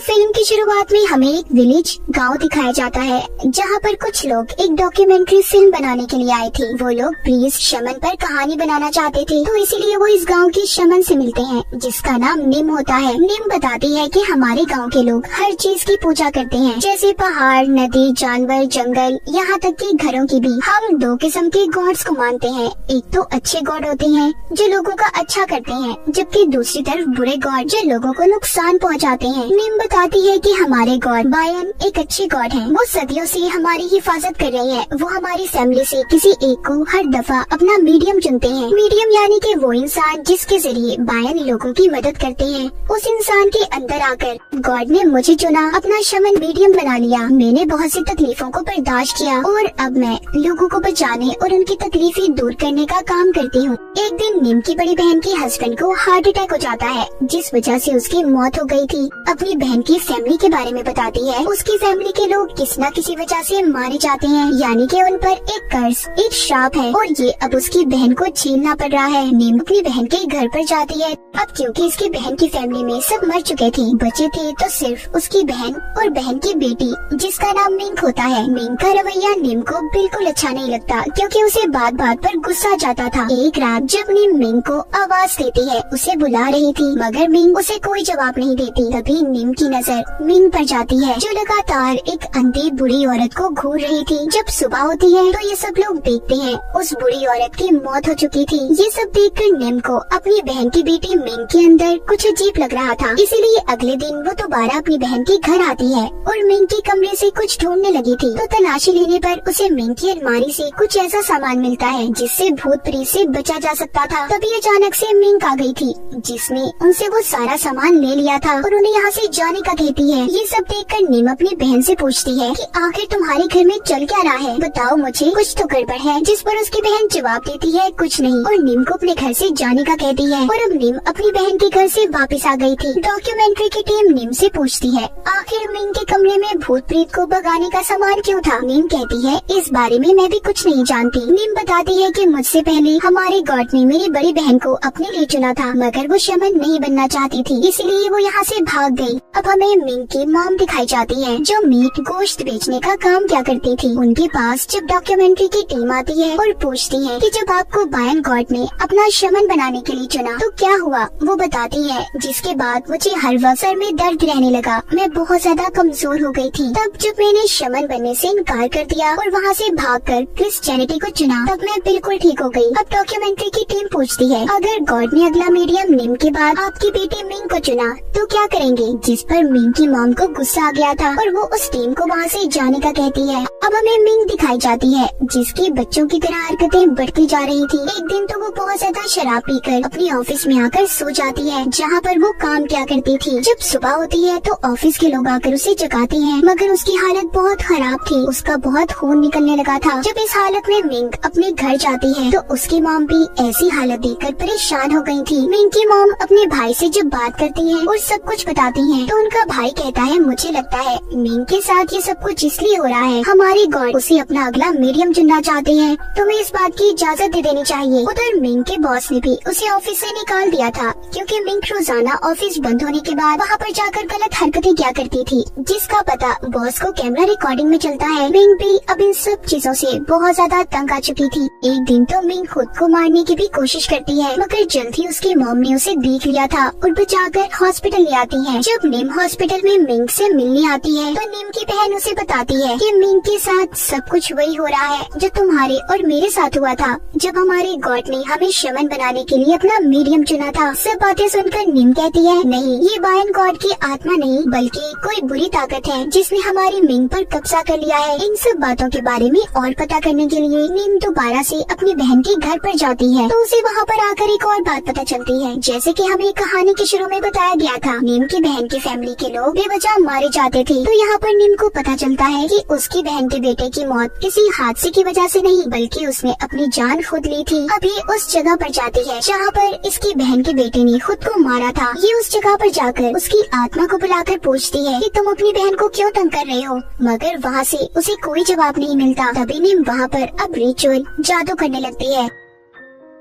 Film की शुरुआत में हमें एक विलेज गांव दिखाया जाता है जहां पर कुछ लोग एक डॉक्यूमेंट्री फिल्म बनाने के लिए आए थे। वो लोग प्रिंस शमन पर कहानी बनाना चाहते थे, तो इसीलिए वो इस गांव के शमन से मिलते हैं जिसका नाम निम होता है। निम बताती है कि हमारे गांव के लोग हर चीज की पूजा करते हैं, जैसे पहाड़, नदी, जानवर, जंगल, यहाँ तक कि घरों की भी। हम दो किस्म के गॉड्स को मानते हैं। एक तो अच्छे गॉड होते हैं जो लोगों का अच्छा करते हैं, जबकि दूसरी तरफ बुरे गॉड जो लोगों को नुकसान पहुँचाते हैं। निम बताती है कि हमारे गॉड बायन एक अच्छे गॉड हैं। वो सदियों से हमारी हिफाजत कर रहे हैं। वो हमारी फैमिली से किसी एक को हर दफा अपना मीडियम चुनते हैं। मीडियम यानी कि वो इंसान जिसके जरिए बायन लोगों की मदद करते हैं। उस इंसान के अंदर आकर गॉड ने मुझे चुना, अपना शमन मीडियम बना लिया। मैंने बहुत सी तकलीफों को बर्दाश्त किया और अब मैं लोगों को बचाने और उनकी तकलीफें दूर करने का काम करती हूँ। एक दिन निम की बड़ी बहन के हस्बैंड को हार्ट अटैक हो जाता है, जिस वजह से उसकी मौत हो गई थी। अपनी बहन की फैमिली के बारे में बताती है। उसकी फैमिली के लोग किसी न किसी वजह से मारे जाते हैं, यानी कि उन पर एक कर्ज, एक श्राप है और ये अब उसकी बहन को झेलना पड़ रहा है। नीम अपनी बहन के घर पर जाती है। अब क्योंकि इसकी बहन की फैमिली में सब मर चुके थे, बचे थे तो सिर्फ उसकी बहन और बहन की बेटी जिसका नाम मिंक होता है। मिंक का रवैया नीम को बिल्कुल अच्छा नहीं लगता क्योंकि उसे बात बात पर गुस्सा जाता था। एक रात जब नीम मिंक को आवाज देती है, उसे बुला रही थी, मगर मिंक उसे कोई जवाब नहीं देती। तभी नीम की नजर मिंक पर जाती है जो लगातार एक अंधी बुरी औरत को घूर रही थी। जब सुबह होती है तो ये सब लोग देखते हैं उस बुरी औरत की मौत हो चुकी थी। ये सब देखकर नीम को अपनी बहन की बेटी मिंक के अंदर कुछ अजीब लग रहा था, इसीलिए अगले दिन वो दोबारा अपनी बहन के घर आती है और मिंक के कमरे से कुछ ढूंढने लगी थी। तो तलाशी लेने पर उसे मिंक की अलमारी से कुछ ऐसा सामान मिलता है जिससे भूत प्रेत से बचा जा सकता था। तभी अचानक से मिंक आ गई थी जिसने उनसे वो सारा सामान ले लिया था और उन्हें यहाँ से जाने का कहती है। ये सब देखकर नीम अपनी बहन से पूछती है कि आखिर तुम्हारे घर में चल क्या रहा है, बताओ मुझे, कुछ तो गड़बड़ है। जिस पर उसकी बहन जवाब देती है कुछ नहीं और नीम को अपने घर से जाने का कहती है। और अब नीम अपनी बहन के घर से वापस आ गई थी। डॉक्यूमेंट्री की टीम नीम से पूछती है आखिर मिंक के कमरे में भूत प्रेत को भगाने का सामान क्यों था। नीम कहती है इस बारे में मैं भी कुछ नहीं जानती। नीम बताती है कि मुझसे पहले हमारे गॉड ने मेरी बड़ी बहन को अपने लिए चुना था, मगर वो शमन नहीं बनना चाहती थी, इसलिए वो यहाँ से भाग गई। अब हमें मिंक की मॉम दिखाई जाती है जो मीट गोश्त बेचने का काम क्या करती थी। उनके पास जब डॉक्यूमेंट्री की टीम आती है और पूछती है कि जब आपको बायन गॉड ने अपना शमन बनाने के लिए चुना तो क्या हुआ, वो बताती है जिसके बाद मुझे हर वक्त सर में दर्द रहने लगा, मैं बहुत ज्यादा कमजोर हो गई थी। तब जब मैंने शमन बनने से इनकार कर दिया और वहाँ से भागकर क्रिश्चियनिटी को चुना, तब मैं बिल्कुल ठीक हो गई। अब डॉक्यूमेंट्री की टीम पूछती है अगर गॉड ने अगला मीडियम निम के बाद आपकी बेटी मिंक को चुना तो क्या करेंगे, जिस पर मिंक की मॉम को गुस्सा आ गया था और वो उस टीम को वहाँ से जाने का कहती है। अब हमें मिंक दिखाई जाती है जिसकी बच्चों की तरह हरकतें बढ़ती जा रही थी। एक दिन तो वो बहुत ज्यादा शराब पीकर अपनी ऑफिस में आकर सो जाती है जहाँ पर वो काम किया करती थी। जब सुबह होती है तो ऑफिस के लोग आकर उसे जगाते हैं, मगर उसकी हालत बहुत खराब थी, उसका बहुत खून निकलने लगा था। जब इस हालत में मिंक अपने घर जाती है तो उसकी मॉम भी ऐसी हालत देखकर परेशान हो गई थी। मिंक की मॉम अपने भाई से जब बात करती है और सब कुछ बताती है तो उनका भाई कहता है मुझे लगता है मिंक के साथ ये सब कुछ इसलिए हो रहा है, हमारे गॉड उसे अपना अगला मीडियम चुनना चाहते हैं, तुम्हें इस बात की इजाजत दे देनी चाहिए। उधर मिंक के बॉस ने भी उसे ऑफिस से निकाल दिया था क्योंकि मिंक रोजाना ऑफिस बंद होने के बाद वहाँ पर जाकर गलत हरकतें किया करती थी, जिसका पता बॉस को कैमरा रिकॉर्डिंग में चलता है। मिंक भी अब इन सब चीजों से बहुत ज्यादा तंग आ चुकी थी। एक दिन तो मिंक खुद को मारने की भी कोशिश करती है, मगर जल्द ही उसकी मॉम ने उसे देख लिया था और बचाकर हॉस्पिटल ले आती है। जब निम हॉस्पिटल में मिंक से मिलने आती है तो निम की बहन उसे बताती है कि मिंक के साथ सब कुछ वही हो रहा है जो तुम्हारे और मेरे साथ हुआ था जब हमारे गॉड ने हमें शमन बनाने के लिए अपना मीडियम चुना था। सब बातें सुनकर निम कहती है नहीं, ये बायन गॉड की आत्मा नहीं बल्कि कोई बुरी ताकत है जिसने हमारी मिंक पर कब्जा कर लिया है। इन सब बातों के बारे में और पता करने के लिए निम दोबारा से अपनी बहन के घर पर जाती है तो उसे वहाँ पर आकर एक और बात पता चलती है। जैसे कि हमें कहानी के शुरू में बताया गया था, निम की बहन की फैमिली के लोग बेवजह मारे जाते थे, तो यहाँ पर निम को पता चलता है कि उसकी बहन के बेटे की मौत किसी हादसे की वजह से नहीं बल्कि उसने अपनी जान खुद ली थी। अभी उस जगह पर जाती है जहाँ पर इसकी बहन के बेटे ने खुद को मारा था। ये उस जगह पर जाकर उसकी आत्मा को बुलाकर पूछती है कि तुम अपनी बहन को क्यों तंग कर रहे हो, मगर वहाँ से उसे कोई जवाब नहीं मिलता। तभी निम वहाँ पर अब रिचुअल जादू करने लगती है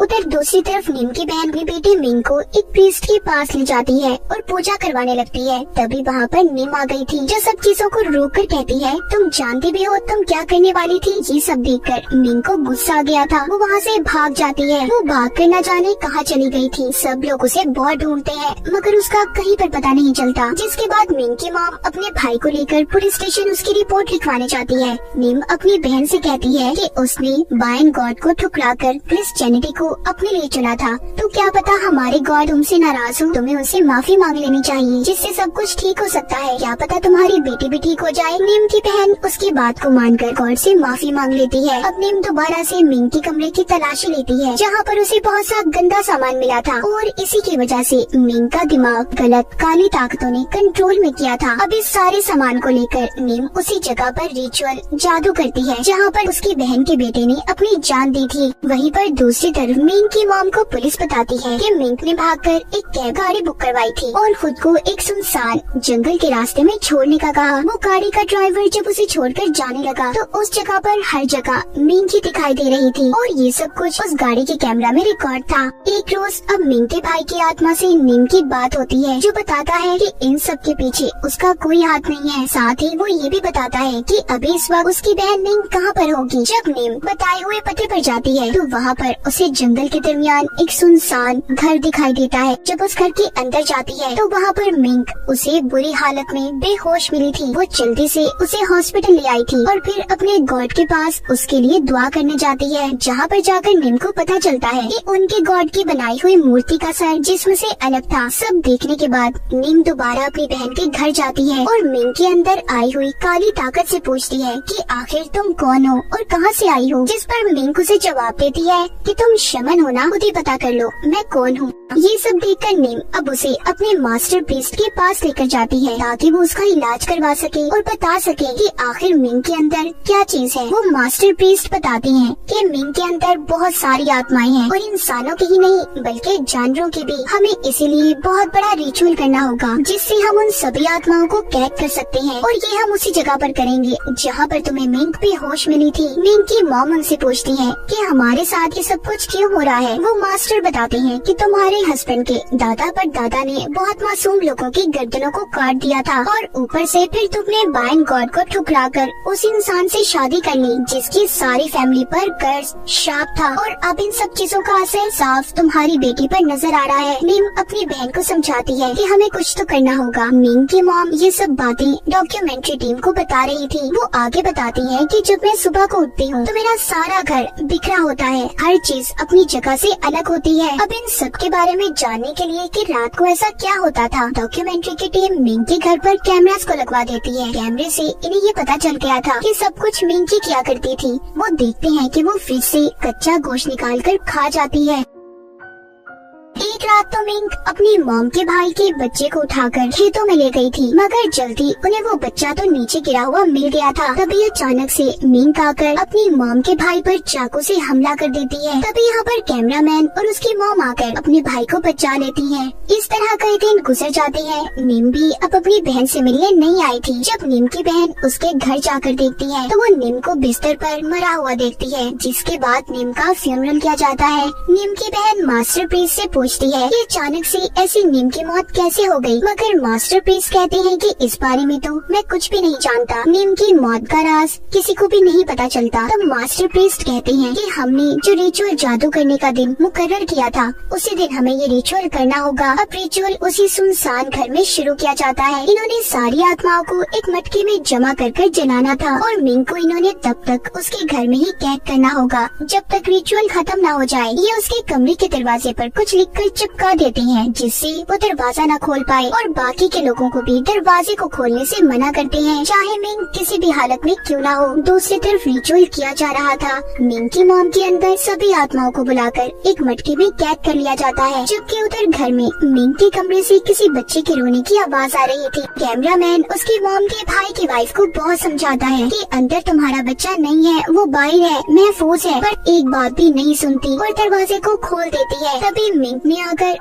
उधर दूसरी तरफ नीम की बहन अपने बेटे मिंग को एक प्रीस्ट के पास ले जाती है और पूजा करवाने लगती है। तभी वहाँ पर नीम आ गई थी, जो सब चीजों को रोक कर कहती है, तुम जानती भी हो तुम क्या करने वाली थी। ये सब देखकर मिंग को गुस्सा आ गया था। वो वहाँ से भाग जाती है। वो भाग कर न जाने कहाँ चली गई थी। सब लोग उसे बहुत ढूंढते हैं मगर उसका कहीं पर पता नहीं चलता। जिसके बाद मिंग की मॉम अपने भाई को लेकर पुलिस स्टेशन उसकी रिपोर्ट लिखवाने जाती है। नीम अपनी बहन से कहती है कि उसने बायन गॉड को ठुकराकर क्रिश्चियनिटी को अपने लिए चुना था, तो क्या पता हमारे गॉड तुमसे नाराज हो, तुम्हें उनसे माफी मांग लेनी चाहिए, जिससे सब कुछ ठीक हो सकता है। क्या पता तुम्हारी बेटी भी ठीक हो जाए। नीम की बहन उसकी बात को मानकर गॉड से माफी मांग लेती है। अब नीम दोबारा से मिंग के कमरे की तलाशी लेती है, जहाँ पर उसे बहुत सा गंदा सामान मिला था और इसी की वजह से मिंग का दिमाग गलत काली ताकतों ने कंट्रोल में किया था। अब इस सारे सामान को लेकर नीम उसी जगह पर रिचुअल जादू करती है जहाँ पर उसकी बहन के बेटे ने अपनी जान दी थी। वहीं पर दूसरी तरफ मिंग की मॉम को पुलिस बताती है कि मिंग ने भागकर एक कैब गाड़ी बुक करवाई थी और खुद को एक सुनसान जंगल के रास्ते में छोड़ने का कहा। वो गाड़ी का ड्राइवर जब उसे छोड़कर जाने लगा तो उस जगह पर हर जगह मिंग ही दिखाई दे रही थी और ये सब कुछ उस गाड़ी के कैमरा में रिकॉर्ड था। एक रोज अब मिंग के भाई की आत्मा से नीम की बात होती है, जो बताता है कि इन सब के पीछे उसका कोई हाथ नहीं है। साथ ही वो ये भी बताता है कि अभी इस वक्त उसकी बहन मिंग कहाँ पर होगी। जब नीम बताए हुए पते पर जाती है तो वहाँ पर उसे जंगल के दरमियान एक सुनसान घर दिखाई देता है। जब उस घर के अंदर जाती है तो वहाँ पर मिंग उसे बुरी हालत में बेहोश मिली थी। वो जल्दी से उसे हॉस्पिटल ले आई थी और फिर अपने गॉड के पास उसके लिए दुआ करने जाती है, जहाँ पर जाकर नीम को पता चलता है कि उनके गॉड की बनाई हुई मूर्ति का सर जिस्म से अलग था। सब देखने के बाद नीम दोबारा अपनी बहन के घर जाती है और मिंग के अंदर आई हुई काली ताकत से पूछती है कि आखिर तुम कौन हो और कहाँ से आई हो। जिस पर मिंग उसे जवाब देती है कि तुम शमन हो ना, खुद ही पता कर लो मैं कौन हूँ। ये सब देखकर नीम अब उसे अपने मास्टर प्रीस्ट के पास लेकर जाती है ताकि वो उसका इलाज करवा सके और बता सके कि आखिर मिंग के अंदर क्या चीज है। वो मास्टर प्रीस्ट बताते हैं कि मिंग के अंदर बहुत सारी आत्माएं हैं और इंसानों की ही नहीं बल्कि जानवरों की भी। हमें इसीलिए बहुत बड़ा रिचुअल करना होगा जिससे हम उन सभी आत्माओं को कैद कर सकते हैं और ये हम उसी जगह पर करेंगे जहाँ पर तुम्हें मिंग बेहोश मिली थी। मिंग की मॉम उनसे पूछती है कि हमारे साथ ये सब कुछ क्यों हो रहा है। वो मास्टर बताते हैं कि तुम्हारे हस्बैंड के दादा पर दादा ने बहुत मासूम लोगों की गर्दनों को काट दिया था और ऊपर से फिर तुमने बायन गॉड को ठुकराकर उस इंसान से शादी कर ली जिसकी सारी फैमिली पर कर्ज शाप था और अब इन सब चीजों का असर साफ तुम्हारी बेटी पर नजर आ रहा है। नीम अपनी बहन को समझाती है कि हमें कुछ तो करना होगा। मिंग की मॉम ये सब बातें डॉक्यूमेंट्री टीम को बता रही थी। वो आगे बताती है कि जब मैं सुबह को उठती हूँ तो मेरा सारा घर बिखरा होता है, हर चीज अपनी जगह से अलग होती है। अब इन सब के बारे में जानने के लिए कि रात को ऐसा क्या होता था, डॉक्यूमेंट्री की टीम मिंग के घर पर कैमरास को लगवा देती है। कैमरे से इन्हें ये पता चल गया था कि सब कुछ मिंग की किया करती थी। वो देखते हैं कि वो फ्रिज से कच्चा गोश्त निकालकर खा जाती है। एक रात तो मिंग अपनी मॉम के भाई के बच्चे को उठाकर खेतों में ले गई थी मगर जल्दी उन्हें वो बच्चा तो नीचे गिरा हुआ मिल गया था। तभी अचानक से मिंग आकर अपनी मॉम के भाई पर चाकू से हमला कर देती है। तभी यहाँ पर कैमरामैन और उसकी मॉम आकर अपने भाई को बचा लेती है। इस तरह कई दिन गुजर जाते हैं। नीम भी अब अपनी बहन से मिलने नहीं आई थी। जब नीम की बहन उसके घर जाकर देखती है तो वो नीम को बिस्तर पर मरा हुआ देखती है, जिसके बाद नीम का फ्यूनरल किया जाता है। नीम की बहन मास्टर प्रीस्ट से पूछती है कि अचानक से ऐसी नीम की मौत कैसे हो गई, मगर मास्टर प्रीस्ट कहते हैं कि इस बारे में तो मैं कुछ भी नहीं जानता। नीम की मौत का राज किसी को भी नहीं पता चलता। तब मास्टर प्रीस्ट कहते हैं कि हमने जो रिचुअल जादू करने का दिन मुकर्रर किया था उसी दिन हमें ये रिचुअल करना होगा। अब रिचुअल उसी सुनसान घर में शुरू किया जाता है। इन्होंने सारी आत्माओं को एक मटके में जमा कर जलाना था और मिंग को इन्होंने तब तक उसके घर में ही कैद करना होगा जब तक रिचुअल खत्म ना हो जाए। ये उसके कमरे के दरवाजे पर कुछ लिखकर चिपका देते हैं जिससे वो दरवाजा न खोल पाए और बाकी के लोगों को भी दरवाजे को खोलने से मना करते हैं, चाहे मिंग किसी भी हालत में क्यों ना हो। दूसरी तरफ रिचुअल किया जा रहा था। मिंग की मॉम के अंदर सभी आत्माओं को बुलाकर एक मटके में कैद कर लिया जाता है, जबकि उधर घर में मिंग के कमरे से किसी बच्चे के रोने की आवाज आ रही थी। कैमरामैन उसकी मॉम के भाई की वाइफ को बहुत समझाता है कि अंदर तुम्हारा बच्चा नहीं है, वो बाहर है, महफूज है, पर एक बात भी नहीं सुनती और दरवाजे को खोल देती है। तभी मिंग ने आकर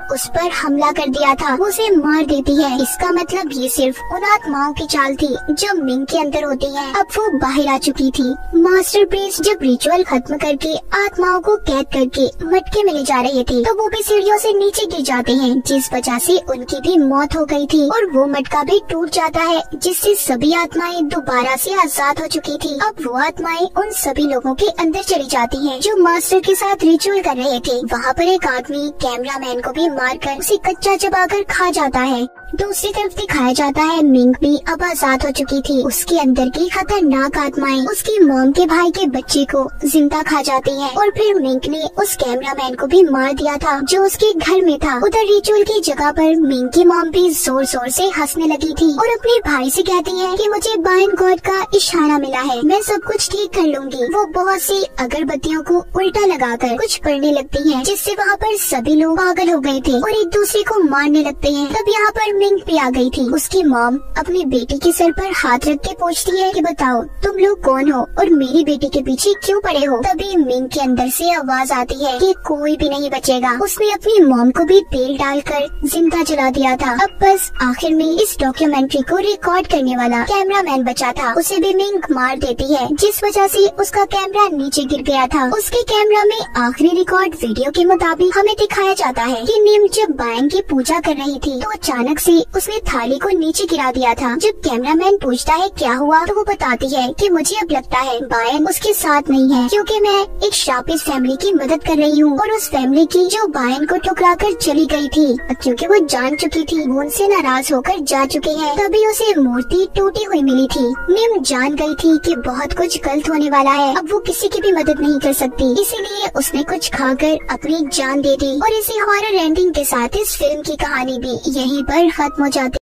उस पर हमला कर दिया था वो उसे मार देती है। इसका मतलब ये सिर्फ उन आत्माओं की चाल थी जो मिंग के अंदर होती है। अब वो बाहर आ चुकी थी। मास्टर प्रीस्ट जब रिचुअल खत्म करके आत्माओं को कैद करके मटके में ले जा रहे थे तो वो भी सीढ़ियों से नीचे गिर जाते हैं, जिस वजह से उनकी भी मौत हो गई थी और वो मटका भी टूट जाता है, जिससे सभी आत्माएं दोबारा से आजाद हो चुकी थी। अब वो आत्माएं उन सभी लोगों के अंदर चली जाती हैं जो मास्टर के साथ रिचुअल कर रहे थे। वहाँ पर एक आदमी कैमरामैन को भी मारकर उसे कच्चा चबाकर खा जाता है। दूसरी तरफ दिखाया जाता है मिंग भी अब आजाद हो चुकी थी। उसके अंदर की खतरनाक आत्माएं उसकी मॉम के भाई के बच्चे को जिंदा खा जाती हैं और फिर मिंग ने उस कैमरामैन को भी मार दिया था जो उसके घर में था। उधर रिचुअल की जगह पर मिंग की मॉम भी जोर जोर से हंसने लगी थी और अपने भाई से कहती है कि मुझे बायन गॉड का इशारा मिला है, मैं सब कुछ ठीक कर लूंगी। वो बहुत सी अगरबत्तियों को उल्टा लगाकर कुछ पढ़ने लगती है, जिससे वहाँ पर सभी लोग पागल हो गए थे और एक दूसरे को मारने लगते हैं। तब यहाँ पर मिंग भी आ गई थी। उसकी मॉम अपनी बेटी के सर पर हाथ रख के पूछती है कि बताओ तुम लोग कौन हो और मेरी बेटी के पीछे क्यों पड़े हो। तभी मिंग के अंदर से आवाज आती है कि कोई भी नहीं बचेगा। उसने अपनी मॉम को भी तेल डालकर जिंदा जला दिया था। अब बस आखिर में इस डॉक्यूमेंट्री को रिकॉर्ड करने वाला कैमरामैन बचा था, उसे भी मिंग मार देती है, जिस वजह से उसका कैमरा नीचे गिर गया था। उसके कैमरा में आखिरी रिकॉर्ड वीडियो के मुताबिक हमें दिखाया जाता है कि निम जब बायन की पूजा कर रही थी तो अचानक से उसने थाली को नीचे गिरा दिया था। जब कैमरामैन पूछता है क्या हुआ तो वो बताती है कि मुझे अब लगता है बायन उसके साथ नहीं है, क्योंकि मैं एक शापित फैमिली की मदद कर रही हूँ और उस फैमिली की जो बायन को ठुकरा कर चली गई थी, क्योंकि वो जान चुकी थी वो उनसे नाराज होकर जा चुके हैं। तभी उसे मूर्ति टूटी हुई मिली थी। निम जान गई थी कि बहुत कुछ गलत होने वाला है, अब वो किसी की भी मदद नहीं कर सकती, इसीलिए उसने कुछ खाकर अपनी जान दे दी। और इसी हॉरर एंडिंग के साथ इस फिल्म की कहानी भी यहीं पर खत्म हो जाती।